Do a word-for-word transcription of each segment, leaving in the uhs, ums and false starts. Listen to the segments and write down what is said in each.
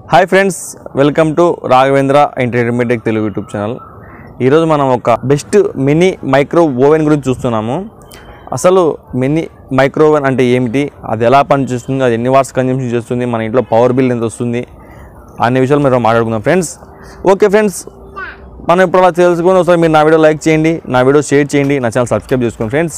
Hi friends, welcome to Raghavendra entertainment Telugu YouTube channel. ఈరోజు మనం ఒక బెస్ట్ మినీ మైక్రో ఓవెన్ గురించి చూస్తున్నాము. అసలు మినీ మైక్రో ఓవెన్ అంటే ఏమిటి, అది ఎలా పనిచేస్తుంది, అది ఎన్ని వాట్స్ కన్జంప్షన్ చేస్తుంది, మన ఇంట్లో పవర్ బిల్ ఎంత వస్తుంది అనే విషయాలు మీరు మాట్లాడుకుందాం ఫ్రెండ్స్. ఓకే ఫ్రెండ్స్, మనం ఇప్పుడు అలా తెలుసుకుని ఒకసారి మీరు నా వీడియో లైక్ చేయండి, నా వీడియో షేర్ చేయండి, నా ఛానల్ సబ్స్క్రైబ్ చేసుకోండి ఫ్రెండ్స్.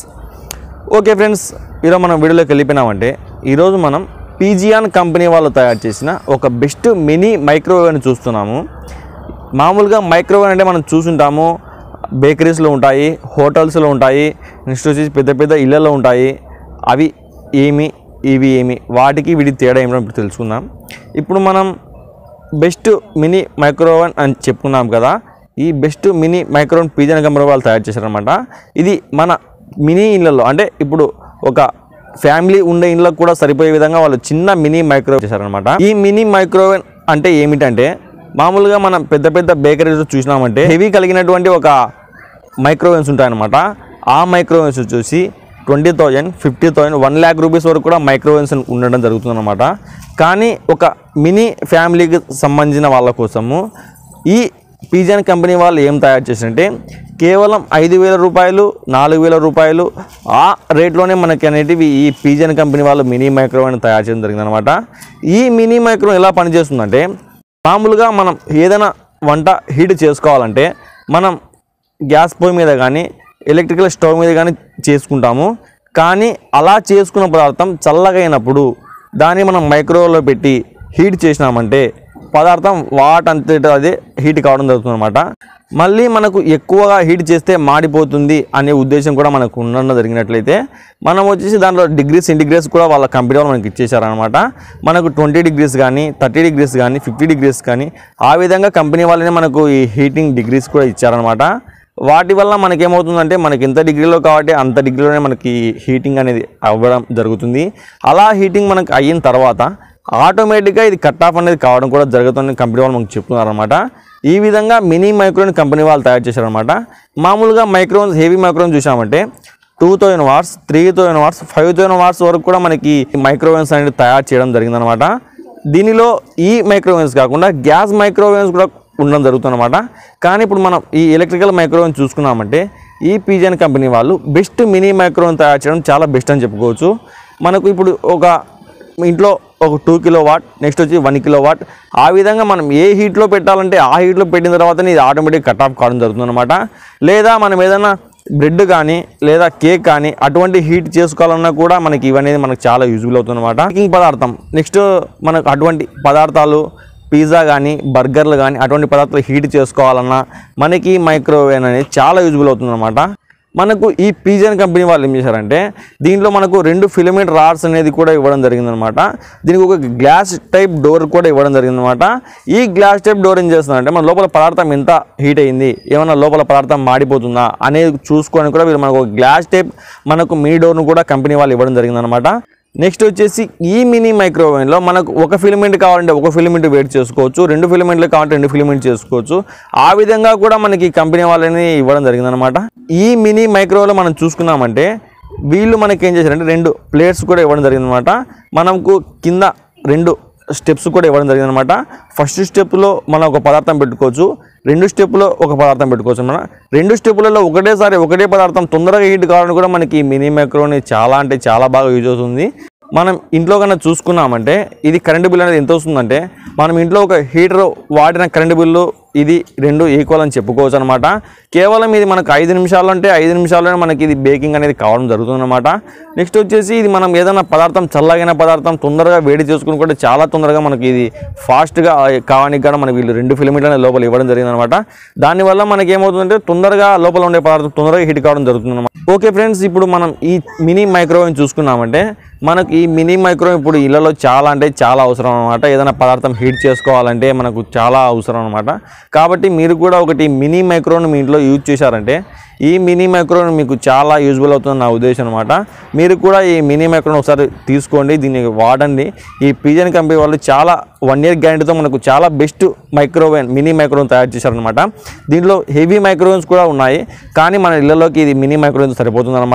ఓకే ఫ్రెండ్స్, ఈరోజు మనం వీడియోలోకి వెళ్ళిపోయినామంటే ఈరోజు మనం పీజియాన్ కంపెనీ వాళ్ళు తయారు చేసిన ఒక బెస్ట్ మినీ మైక్రోవేవ్ని చూస్తున్నాము. మామూలుగా మైక్రోవేవ్ అంటే మనం చూసుంటాము, బేకరీస్లో ఉంటాయి, హోటల్స్లో ఉంటాయి, నెక్స్ట్ వచ్చేసి పెద్ద పెద్ద ఇళ్ళల్లో ఉంటాయి. అవి ఏమి ఇవి ఏమి వాటికి వీటి తేడా ఏమిటో ఇప్పుడు తెలుసుకుందాం. ఇప్పుడు మనం బెస్ట్ మినీ మైక్రోవేవ్ అని చెప్పుకున్నాం కదా, ఈ best mini microwave Pigeon company వాళ్ళు తయారు చేశారనమాట. ఇది మన మినీ ఇళ్ళల్లో అంటే ఇప్పుడు ఒక ఫ్యామిలీ ఉండే ఇండ్లకు కూడా సరిపోయే విధంగా వాళ్ళు చిన్న మినీ మైక్రోవేవ్ చేశారనమాట. ఈ మినీ మైక్రోవేవ్ అంటే ఏమిటంటే, మామూలుగా మనం పెద్ద పెద్ద బేకరీస్ చూసినామంటే హెవీ కలిగినటువంటి ఒక మైక్రోవేవ్స్ ఉంటాయన్నమాట. ఆ మైక్రోవేవ్స్ వచ్చేసి twenty thousand fifty thousand one lakh rupees వరకు కూడా మైక్రోవేవ్స్ ఉండడం జరుగుతుందన్నమాట. కానీ ఒక మినీ ఫ్యామిలీకి సంబంధించిన వాళ్ళ కోసము ఈ పీజియాన్ కంపెనీ వాళ్ళు ఏం తయారు చేశారంటే కేవలం ఐదు వేల రూపాయలు నాలుగు వేల రూపాయలు ఆ రేట్లోనే మనకి అనేటివి ఈ పీజియాన్ కంపెనీ వాళ్ళు మినీ మైక్రోవేవ్ని తయారు చేయడం జరిగిందనమాట. ఈ మినీ మైక్రోవేవ్ ఎలా పనిచేస్తుందంటే, మామూలుగా మనం ఏదైనా వంట హీట్ చేసుకోవాలంటే మనం గ్యాస్ పొయ్యి మీద కానీ ఎలక్ట్రికల్ స్టవ్ మీద కానీ చేసుకుంటాము. కానీ అలా చేసుకున్న పదార్థం చల్లగా అయినప్పుడు దాన్ని మనం మైక్రోవేవ్లో పెట్టి హీట్ చేసినామంటే పదార్థం వాటంతటా అదే హీట్ కావడం జరుగుతుంది అనమాట. మళ్ళీ మనకు ఎక్కువగా హీట్ చేస్తే మాడిపోతుంది అనే ఉద్దేశం కూడా మనకు ఉండడం జరిగినట్లయితే మనం వచ్చేసి దాంట్లో డిగ్రీ సెంటిగ్రేడ్స్ కూడా వాళ్ళ కంపెనీ వాళ్ళు మనకి ఇచ్చేసారనమాట. మనకు ట్వంటీ డిగ్రీస్ కానీ థర్టీ డిగ్రీస్ కానీ ఫిఫ్టీ డిగ్రీస్ కానీ ఆ విధంగా కంపెనీ వాళ్ళనే మనకు ఈ హీటింగ్ డిగ్రీస్ కూడా ఇచ్చారనమాట. వాటి వల్ల మనకేమవుతుందంటే మనకి ఎంత డిగ్రీలో కాబట్టి అంత డిగ్రీలోనే మనకి హీటింగ్ అనేది అవ్వడం జరుగుతుంది. అలా హీటింగ్ మనకు అయిన తర్వాత ఆటోమేటిక్గా ఇది కట్ ఆఫ్ అనేది కావడం కూడా జరుగుతుందని కంపెనీ వాళ్ళు మనకు చెప్తున్నారనమాట. ఈ విధంగా మినీ మైక్రోవేవ్ కంపెనీ వాళ్ళు తయారు చేశారనమాట. మామూలుగా మైక్రోవేవ్స్ హెవీ మైక్రోవేవ్ చూసామంటే two thousand watts three thousand watts five thousand watts వరకు కూడా మనకి మైక్రోవేవ్స్ అనేది తయారు చేయడం జరిగిందనమాట. దీనిలో ఈ మైక్రోవేవ్స్ కాకుండా గ్యాస్ మైక్రోవేవ్స్ కూడా ఉండడం జరుగుతుందన్నమాట. కానీ ఇప్పుడు మనం ఈ ఎలక్ట్రికల్ మైక్రోవేవ్ చూసుకున్నామంటే ఈ పీజియాన్ కంపెనీ వాళ్ళు బెస్ట్ మినీ మైక్రోవేవ్ తయారు చేయడం చాలా బెస్ట్ అని చెప్పుకోవచ్చు. మనకు ఇప్పుడు ఒక ఇంట్లో ఒక టూ కిలో వాట్ నెక్స్ట్ వచ్చి వన్ కిలో వాట్ ఆ విధంగా మనం ఏ హీట్లో పెట్టాలంటే ఆ హీట్లో పెట్టిన తర్వాతనే ఇది ఆటోమేటిక్ కట్ ఆఫ్ కావడం జరుగుతుంది అనమాట. లేదా మనం ఏదైనా బ్రెడ్ కానీ లేదా కేక్ కానీ అటువంటి హీట్ చేసుకోవాలన్నా కూడా మనకి ఇవనేది మనకు చాలా యూజ్ఫుల్ అవుతుంది అనమాట. బేకింగ్ పదార్థం నెక్స్ట్ మనకు అటువంటి పదార్థాలు పిజ్జా కానీ బర్గర్లు కానీ అటువంటి పదార్థాలు హీట్ చేసుకోవాలన్నా మనకి మైక్రోవేవ్ అనేది చాలా యూజ్ఫుల్ అవుతుంది అనమాట. మనకు ఈ పీజియాన్ కంపెనీ వాళ్ళు ఏం చేశారంటే దీంట్లో మనకు రెండు ఫిలమెంట్ రాడ్స్ అనేది కూడా ఇవ్వడం జరిగిందనమాట. దీనికి ఒక గ్లాస్ టైప్ డోర్ కూడా ఇవ్వడం జరిగిందనమాట. ఈ గ్లాస్ టైప్ డోర్ ఏం చేస్తుందంటే మన లోపల పదార్థం ఎంత హీట్ అయింది, ఏమన్నా లోపల పదార్థం మాడిపోతుందా అనేది చూసుకొని కూడా వీళ్ళు మనకు ఒక గ్లాస్ టైప్ మనకు మినీ డోర్ను కూడా కంపెనీ వాళ్ళు ఇవ్వడం జరిగిందనమాట. నెక్స్ట్ వచ్చేసి ఈ మినీ మైక్రోవేవ్లో మనకు ఒక ఫిలమెంట్ కావాలంటే ఒక ఫిలమెంట్ వేడి చేసుకోవచ్చు, రెండు ఫిలమెంట్లు కావాలంటే రెండు ఫిలమెంట్ చేసుకోవచ్చు. ఆ విధంగా కూడా మనకి కంపెనీ వాళ్ళని ఇవ్వడం జరిగిందనమాట. ఈ మినీ మైక్రోవేవ్లో మనం చూసుకున్నామంటే వీళ్ళు మనకి ఏం చేశారంటే రెండు ప్లేట్స్ కూడా ఇవ్వడం జరిగిందనమాట. మనకు కింద రెండు స్టెప్స్ కూడా ఇవ్వడం జరిగిందనమాట. ఫస్ట్ స్టెప్లో మనం ఒక పదార్థం పెట్టుకోవచ్చు, రెండు స్టెప్లో ఒక పదార్థం పెట్టుకోవచ్చు. మన రెండు స్టెప్పులలో ఒకటేసారి ఒకటే పదార్థం తొందరగా హీట్ కావాలని కూడా మనకి మినీ మైక్రోవేవ్ చాలా అంటే చాలా బాగా యూజ్ అవుతుంది. మనం ఇంట్లో కన్నా చూసుకున్నామంటే ఇది కరెంటు బిల్ అనేది ఎంత వస్తుందంటే మనం ఇంట్లో ఒక హీటర్ వాడిన కరెంటు బిల్లు ఇది రెండు ఈక్వల్ అని చెప్పుకోవచ్చు అనమాట. కేవలం ఇది మనకు ఐదు నిమిషాలు అంటే ఐదు నిమిషాల్లోనే మనకి ఇది బేకింగ్ అనేది కావడం జరుగుతుందన్నమాట. నెక్స్ట్ వచ్చేసి ఇది మనం ఏదైనా పదార్థం చల్లగైన పదార్థం తొందరగా వేడి చేసుకుని కూడా చాలా తొందరగా మనకి ఇది ఫాస్ట్గా కావడానికి కూడా మనకి వీళ్ళు రెండు ఫిలమెంట్లు అనేది లోపల ఇవ్వడం జరిగిందనమాట. దానివల్ల మనకి ఏమవుతుందంటే తొందరగా లోపల ఉండే పదార్థం తొందరగా హీట్ కావడం జరుగుతుందన్నమాట. ఓకే ఫ్రెండ్స్, ఇప్పుడు మనం ఈ మినీ మైక్రోవేవ్ చూసుకున్నామంటే మనకు ఈ మినీ మైక్రోవేవ్ ఇప్పుడు ఇళ్లలో చాలా అంటే చాలా అవసరం అనమాట. ఏదైనా పదార్థం హీట్ చేసుకోవాలంటే మనకు చాలా అవసరం అనమాట. కాబట్టి మీరు కూడా ఒకటి మినీ మైక్రోవేవ్ని మీ ఇంట్లో యూజ్ చేశారంటే ఈ మినీ మైక్రోవేవ్ మీకు చాలా యూజ్ఫుల్ అవుతుంది నా ఉద్దేశం అనమాట. మీరు కూడా ఈ మినీ మైక్రోవేవ్ ఒకసారి తీసుకోండి, దీన్ని వాడండి. ఈ పీజియాన్ కంపెనీ వాళ్ళు చాలా వన్ ఇయర్ గ్యారెంటీతో మనకు చాలా బెస్ట్ మైక్రోవేవ్ మినీ మైక్రోవేవ్ తయారు చేశారనమాట. దీంట్లో హెవీ మైక్రోవేవ్స్ కూడా ఉన్నాయి, కానీ మన ఇళ్లలోకి ఇది మినీ మైక్రోవేవ్ సరిపోతుంది అనమాట.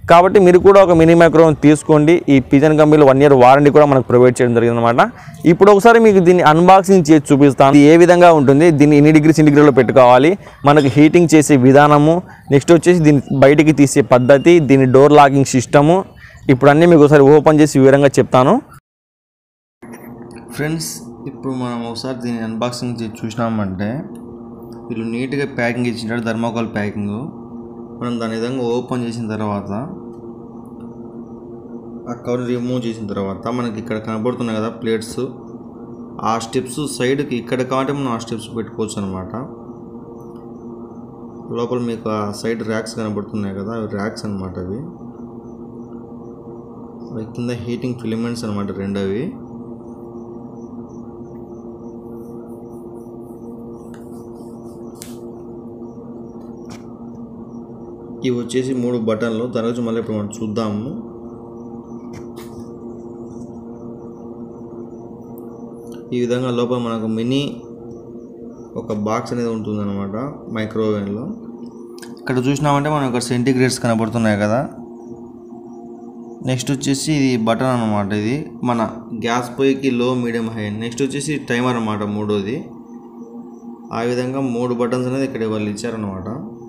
కాబట్టి మీరు కూడా ఒక మినీ మైక్రో ఓవెన్ తీసుకోండి. ఈ పిజన్ కంపెనీలో వన్ ఇయర్ వారంటీ కూడా మనకు ప్రొవైడ్ చేయడం జరిగింది అనమాట. ఇప్పుడు ఒకసారి మీకు దీన్ని అన్బాక్సింగ్ చేసి చూపిస్తాను. ఏ విధంగా ఉంటుంది, దీన్ని ఎన్ని డిగ్రీ సెంటిగ్రేడ్లో పెట్టుకోవాలి, మనకు హీటింగ్ చేసే విధానము, నెక్స్ట్ వచ్చేసి దీన్ని బయటికి తీసే పద్ధతి, దీని డోర్ లాకింగ్ సిస్టము, ఇప్పుడు అన్నీ మీకు ఒకసారి ఓపెన్ చేసి వివరంగా చెప్తాను. ఫ్రెండ్స్, ఇప్పుడు మనం ఒకసారి దీన్ని అన్బాక్సింగ్ చేసి చూసినామంటే వీళ్ళు నీట్గా ప్యాకింగ్ ఇచ్చింటారు, థర్మాకోల్ ప్యాకింగ్. మనం దాని విధంగా ఓపెన్ చేసిన తర్వాత ఆ కవర్ రిమూవ్ చేసిన తర్వాత మనకి ఇక్కడ కనబడుతున్నాయి కదా ప్లేట్స్, ఆ స్టెప్స్ సైడ్కి ఇక్కడ కాబట్టి మనం ఆ స్టెప్స్ పెట్టుకోవచ్చు అనమాట. లోపల మీకు ఆ సైడ్ ర్యాక్స్ కనబడుతున్నాయి కదా, అవి ర్యాక్స్ అనమాట. అవి అవి కింద హీటింగ్ ఫిలిమెంట్స్ అనమాట, రెండు అవి. ఇవి వచ్చేసి మూడు బటన్లు. దాని గురించి మళ్ళీ ఇప్పుడు మనం చూద్దాము. ఈ విధంగా లోపల మనకు మినీ ఒక బాక్స్ అనేది ఉంటుందన్నమాట మైక్రోవేవ్లో. ఇక్కడ చూసినామంటే మనం ఇక్కడ సెంటిగ్రేడ్స్ కనబడుతున్నాయి కదా. నెక్స్ట్ వచ్చేసి ఇది బటన్ అనమాట, ఇది మన గ్యాస్ పొయ్యికి లో, మీడియం, హై. నెక్స్ట్ వచ్చేసి టైమర్ అనమాట మూడోది. ఆ విధంగా మూడు బటన్స్ అనేది ఇక్కడ వాళ్ళు ఇచ్చారనమాట.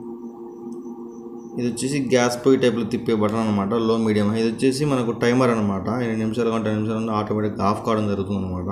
ఇది వచ్చేసి గ్యాస్ పొయ్యి టైప్లో తిప్పే బటన్ అనమాట, లో, మీడియం, హై. ఇది వచ్చేసి మనకు టైమర్ అనమాట, ఎన్ని నిమిషాలు గంట నిమిషాలు ఆటోమేటిక్గా ఆఫ్ కావడం జరుగుతుంది అనమాట.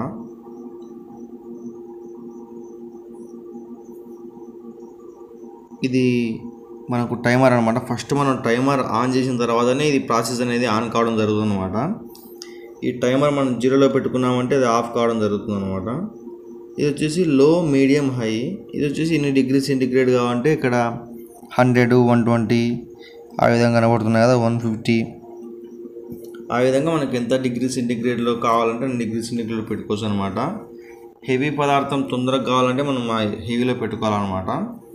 ఇది మనకు టైమర్ అనమాట. ఫస్ట్ మనం టైమర్ ఆన్ చేసిన తర్వాతనే ఇది ప్రాసెస్ అనేది ఆన్ కావడం జరుగుతుంది అనమాట. ఈ టైమర్ మనం జీరోలో పెట్టుకున్నామంటే అది ఆఫ్ కావడం జరుగుతుంది అనమాట. ఇది వచ్చేసి లో, మీడియం, హై. ఇది వచ్చేసి ఇన్ని డిగ్రీ సెంటిగ్రేడ్ కావాలంటే ఇక్కడ హండ్రెడ్, వన్ ట్వంటీ ఆ విధంగా కనబడుతున్నాయి కదా, వన్ ఫిఫ్టీ. ఆ విధంగా మనకి ఎంత డిగ్రీ సెంటిగ్రేడ్లో కావాలంటే డిగ్రీ సెంటిగ్రేడ్లో పెట్టుకోవచ్చు అనమాట. హెవీ పదార్థం తొందరగా కావాలంటే మనం హెవీలో పెట్టుకోవాలన్నమాట,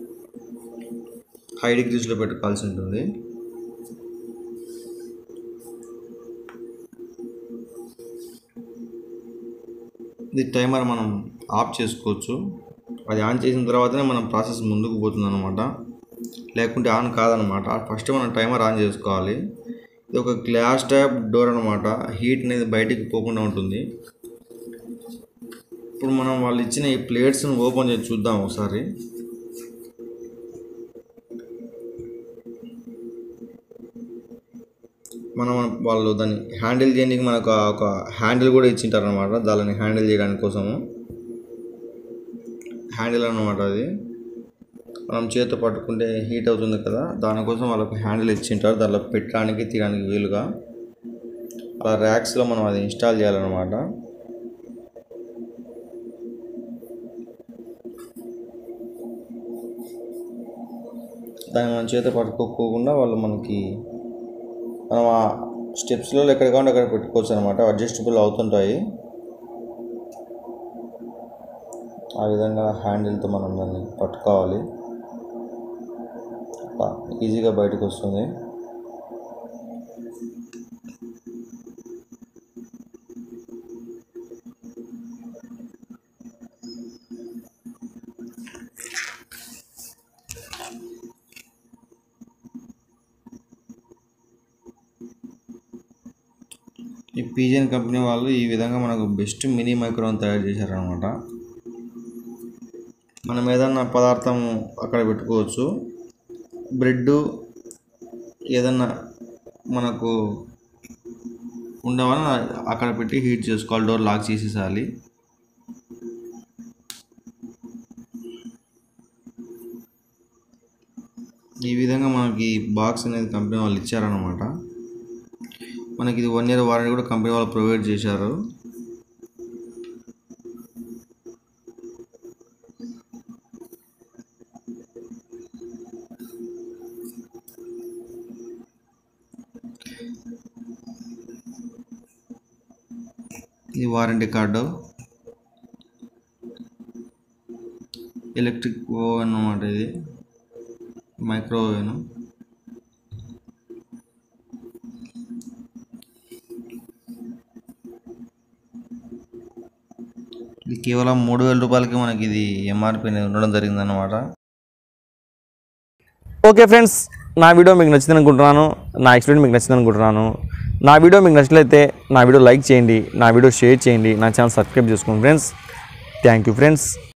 హై డిగ్రీస్లో పెట్టుకోవాల్సి ఉంటుంది. ఇది టైమర్ మనం ఆఫ్ చేసుకోవచ్చు. అది ఆన్ చేసిన తర్వాతనే మనం ప్రాసెస్ ముందుకు పోతుంది అనమాట, లేకుంటే ఆన్ కాదనమాట. ఫస్ట్ మనం టైమర్ ఆన్ చేసుకోవాలి. ఇది ఒక గ్లాస్ టైప్ డోర్ అనమాట, హీట్ అనేది బయటికి పోకుండా ఉంటుంది. ఇప్పుడు మనం వాళ్ళు ఇచ్చిన ఈ ప్లేట్స్ని ఓపెన్ చేసి చూద్దాం ఒకసారి. మనం వాళ్ళు దాన్ని హ్యాండిల్ చేయడానికి మనకు ఒక హ్యాండిల్ కూడా ఇచ్చింటారు అనమాట, దాన్ని హ్యాండిల్ చేయడానికి కోసము హ్యాండిల్ అనమాట. అది మనం చేతితో పట్టుకుంటే హీట్ అవుతుంది కదా, దానికోసం వాళ్ళకు హ్యాండిల్ ఇచ్చింటారు, దానిలో పెట్టడానికి తీయడానికి వీలుగా. అలా ర్యాక్స్లో మనం అది ఇన్స్టాల్ చేయాలన్నమాట. దాన్ని మనం చేతితో పట్టుకోకుండా వాళ్ళు మనకి మనం ఆ స్టెప్స్లో ఎక్కడ కావాలంటే అక్కడ పెట్టుకోవచ్చు అనమాట, అడ్జస్టబుల్ అవుతుంటాయి. ఆ విధంగా హ్యాండిల్తో మనం దాన్ని పట్టుకోవాలి, ఈజీగా బయటకు వస్తుంది. ఈ పిజన్ కంపెనీ వాళ్ళు ఈ విధంగా మనకు బెస్ట్ మినీ మైక్రోవేవ్ తయారు చేశారనమాట. మనం ఏదన్నా పదార్థం అక్కడ పెట్టుకోవచ్చు, బ్రెడ్ ఏదన్నా మనకు ఉండవని అక్కడ పెట్టి హీట్ చేసుకోవాలి, డోర్ లాక్ చేసేసాలి. ఈ విధంగా మనకి బాక్స్ అనేది కంపెనీ వాళ్ళు ఇచ్చారనమాట. మనకి ఇది వన్ ఇయర్ వారంటీ కూడా కంపెనీ వాళ్ళు ప్రొవైడ్ చేశారు. ఇది వారంటీ కార్డు. ఎలక్ట్రిక్ ఓవెన్ అన్నమాట, ఇది మైక్రో ఓవెన్. ఇది కేవలం మూడు వేల రూపాయలకి మనకి ఇది ఎంఆర్పి అనేది ఉండడం జరిగిందన్నమాట. ఓకే ఫ్రెండ్స్, నా వీడియో మీకు నచ్చింది అనుకుంటున్నాను. నా ఎక్స్పీరియన్స్ మీకు నచ్చింది అనుకుంటున్నాను. నా వీడియో మీకు నచ్చినట్లయితే నా వీడియో లైక్ చేయండి, నా వీడియో షేర్ చేయండి, నా ఛానల్ సబ్స్క్రైబ్ చేసుకోండి ఫ్రెండ్స్. Thank you friends.